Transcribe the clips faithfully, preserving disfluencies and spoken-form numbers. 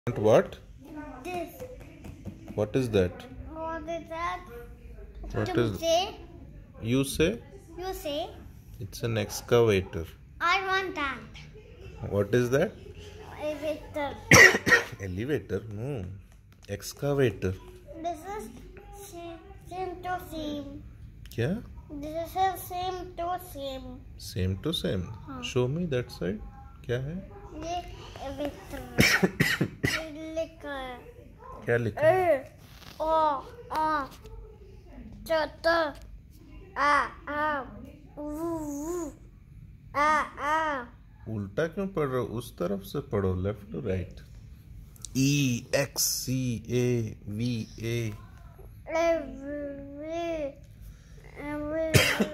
What? This. What is that? What is that? What you is- say? You say? You say? It's an excavator. I want that. What is that? Elevator. Elevator? No. Excavator. This is same, same to same. क्या? This is same to same. Same to same. हाँ. Show me that side. क्या है? ये elevator. ये लिखा है. क्या लिखा है? ए, ओ, आ, च, त, आ, आ, उ, उ, आ, आ. उल्टा क्यों पढ़ रहे हो? उस तरफ से पढ़ो. Left to right. E X C A V A. Every, every,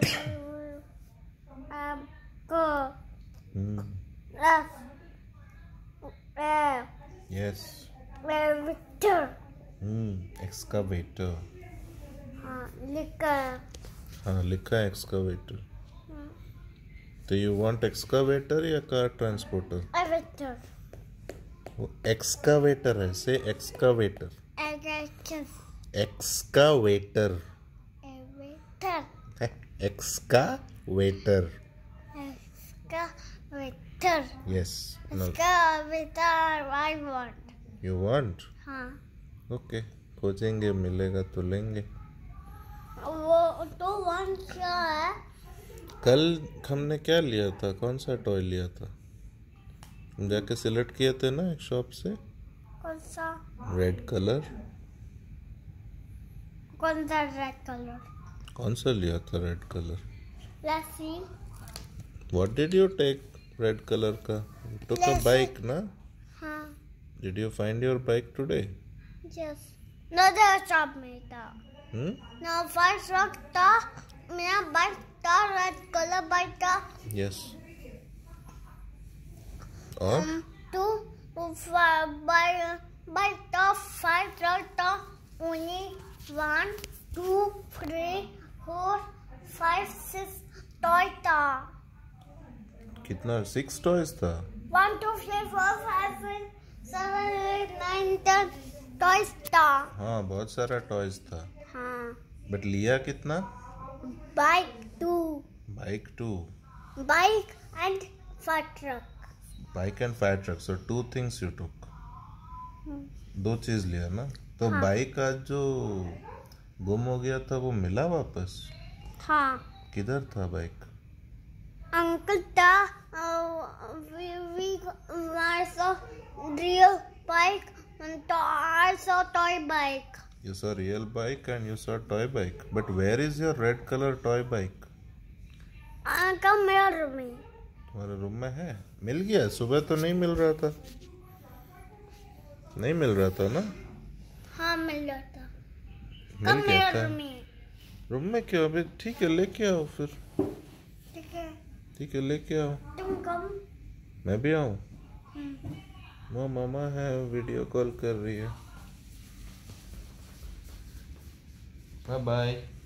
um, go, Hmm. left, uh, Yes. elevator. Hmm. Excavator. हाँ, लिखा है. हाँ लिखा है excavator. तो you want excavator या car transporter? Elevator. वो excavator है. Say excavator. Elevator. Excavator. Elevator. Excavator. Excavator. Yes. No. Excavator. I want. You want? हाँ. Okay. खोजेंगे, मिलेगा तो लेंगे. वो तो वन क्या है? कल हमने क्या लिया था? कौन सा टॉय लिया था? हम जाके सिलेक्ट किए थे ना एक शॉप से. कौन सा? Red colour. कौन सा रेड कलर? कौन सा लिया था red colour? Let's see. What did you take red colour का? You took a Let's bike ना? हाँ. Did you find your bike today? Yes. Another shop में था. Hmm? ना फर्स्ट वक्त था. मेरा बाइक था, रेड कलर बाइक था. Yes. और? Um, two बाइक बाइक था, फाइव ट्रक था. Only one, two, three, four, five, six toy था. कितना? सिक्स टॉयज था? One, two, three, four, five, six, seven, eight, nine, ten toys था. हाँ बहुत सारा टॉयज था. हाँ. बट लिया कितना? Bike two. Bike two. Bike and fire truck. Bike and fire truck. So two things you took. दो चीज लिया ना. तो हाँ. बाइक आज जो गुम हो गया था वो मिला वापस? हाँ. किधर था बाइक? अंकल था. We we saw real bike and I saw toy bike. You saw real bike and you saw toy bike. But where is your red color toy bike? Uncle मेरा रूम में. तुम्हारे रूम में है? मिल गया? सुबह तो नहीं मिल रहा था. नहीं मिल रहा था ना? हाँ मिल रहा था. मिल कब गया मेरा था? रूम में. रूम में क्यों? अभी ठीक है लेके आओ फिर. ठीक है. ठीक है लेके आओ. तुम कब? मैं भी आऊँ? वो मामा है वीडियो कॉल कर रही है. Bye bye.